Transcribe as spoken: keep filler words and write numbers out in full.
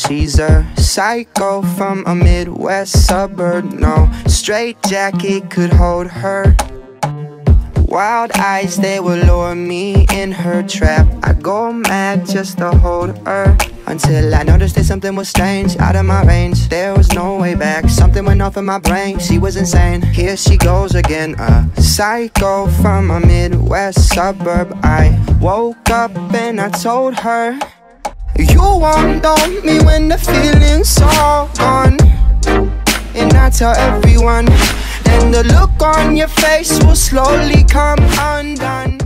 She's a psycho from a Midwest suburb. No straitjacket could hold her. Wild eyes, they will lure me in her trap. I go mad just to hold her, until I noticed that something was strange, out of my range. There was no way back, something went off in my brain. She was insane, here she goes again. A psycho from a Midwest suburb. I woke up and I told her, you won't know me when the feeling's all gone. And I tell everyone, and the look on your face will slowly come undone.